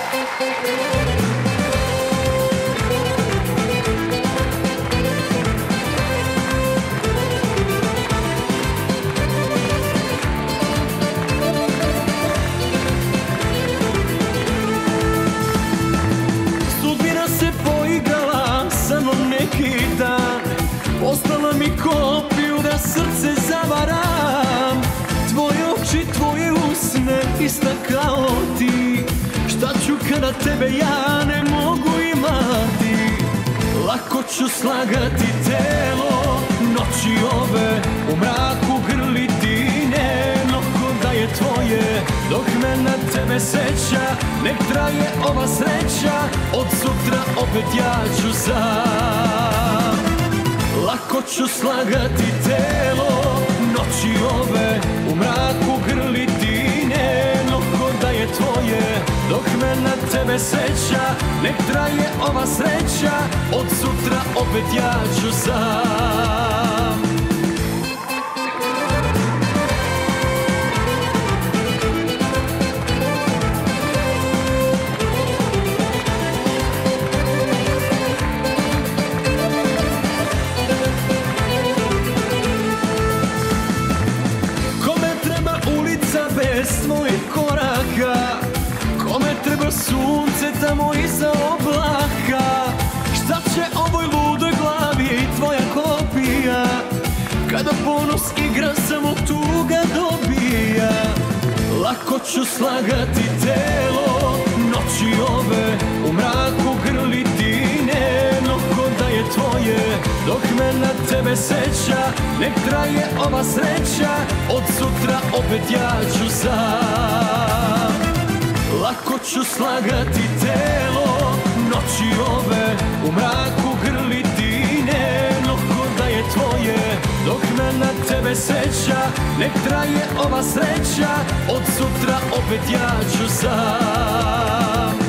Poslala mi kopiju da srce zavaram. Tvoje oči, tvoje usne, ista kao ti. Šta ću kada tebe ja ne mogu imati? Lako ću slagati telo, noći ove u mraku grliti njeno ko da je tvoje. Dok me na tebe seća, nek traje ova sreća. Od sutra opet ja ću sam. Lako ću slagati telo, noći ove u mraku grliti njeno ko da je tvoje. Dok me na tebe seća, nek traje ova sreća. Od sutra opet ja ću sam. Bez tvojih koraka, kome treba sunce tamo iza oblaka? Šta će ovoj ludoj glavi tvoja kopija, kada ponos igra samo tuga dobija? Lako ću slagati telo, noći ove u mraku grliti njeno ko da je tvoje. Dok me na tebe seća, nek traje ova sreća. Od sutra opet ja ću sam. Lako ću slagati telo, noći ove u mraku grliti njeno ko da je tvoje. Dok me na tebe seća, nek traje ova sreća. Od sutra opet ja ću sam.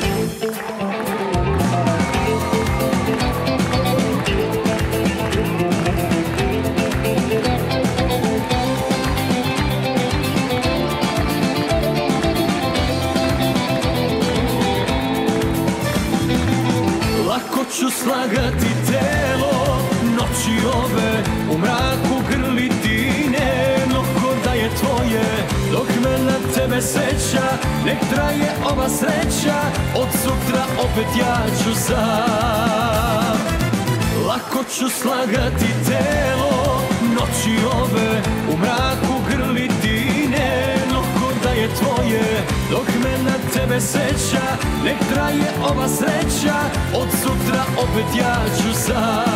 Lako ću slagati telo, noći ove u mraku grliti njeno ko da je tvoje. Dok me na tebe seća, nek traje ova sreća. Od sutra opet ja ću sam. Lako ću slagati telo, noći ove u mraku grliti njeno ko da je tvoje. Dok me na tebe seća, nek traje ova sreća. Od sutra opet ja ću sam.